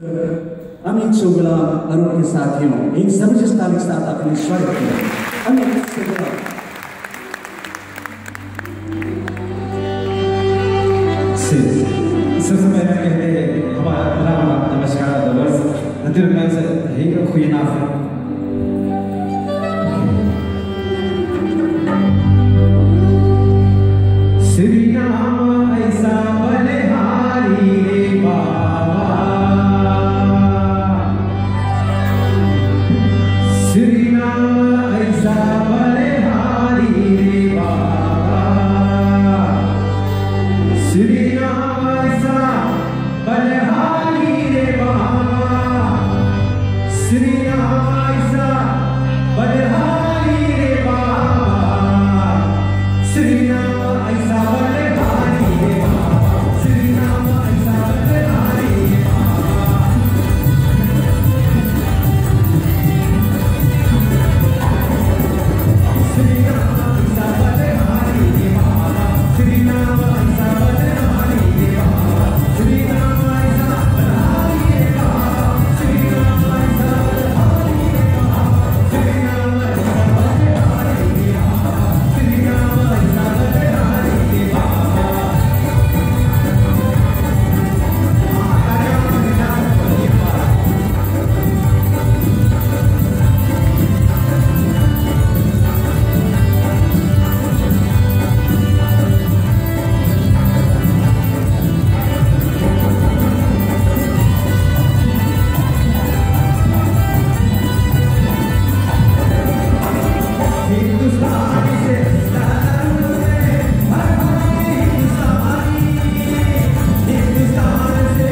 अमित शुक्ला अरुण के साथियों एक सभी तालिक साथ अपने स्वागत किया। Amit Shukla Sesungguhnya kita hamaran namaskar dollars nanti dengan saya goedenavond. Sri Rama aisa balehari re Baba, Sri Rama aisa balehari re Baba, Sri Rama aisa balehari re Baba, Sri Rama aisa balehari re Baba, Sri Rama aisa balehari re Baba, Sri Rama aisa balehari re Baba, Sri Rama aisa balehari re Baba, Sri Rama aisa balehari re Baba, Sri Rama aisa balehari re Baba, Sri Rama aisa balehari re Baba, Sri Rama aisa balehari re Baba, Sri Rama aisa balehari re Baba. Hindustan से हिंदुस्तान से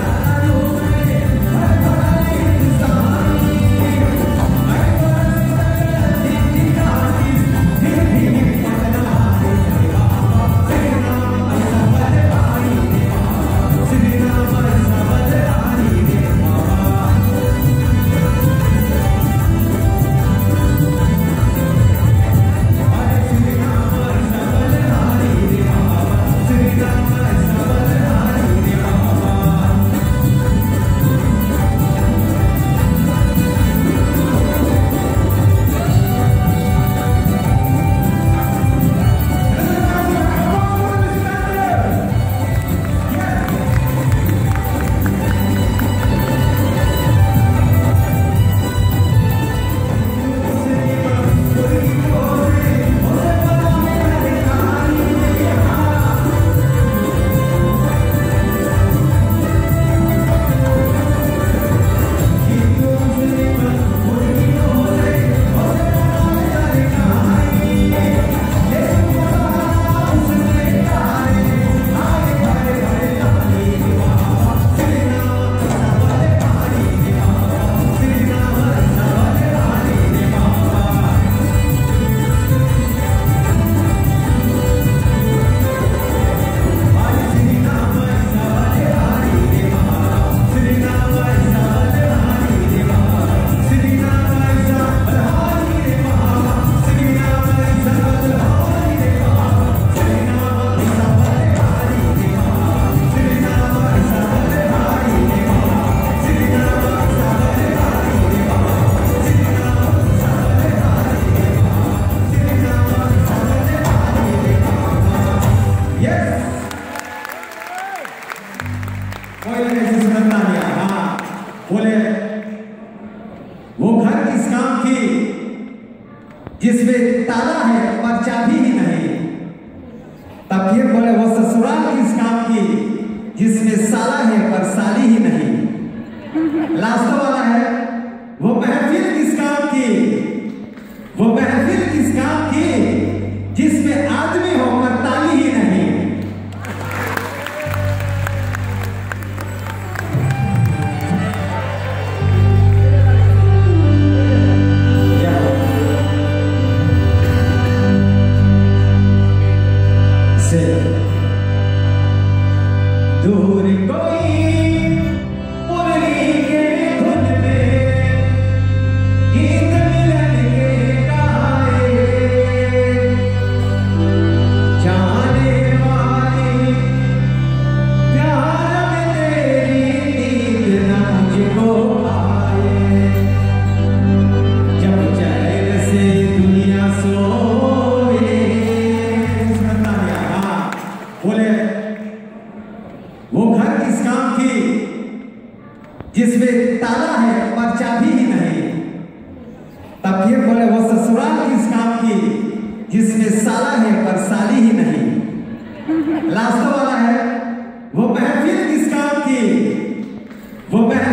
बोले वो घर किस काम की जिसमें ताला है पर चाबी ही नहीं। तब फिर बोले वो ससुराल किस काम की जिसमें साला है पर साली ही नहीं। लास्ट वाला है वो महफिल किस काम की, वो महफिल किस काम की जिसमें आदमी हो पर ताली ही नहीं। दूर कोई मुरली के को आए। जब चैन से दुनिया सोए, सुनता है हाँ, बोले वो घर किस काम की जिसमें ताला है पर चाबी ही नहीं। तब फिर बोले वो ससुराल किस काम की जिसमें साला है पर साली ही नहीं। लास्ट वाला है वो महफिल किस काम की, वो महफिल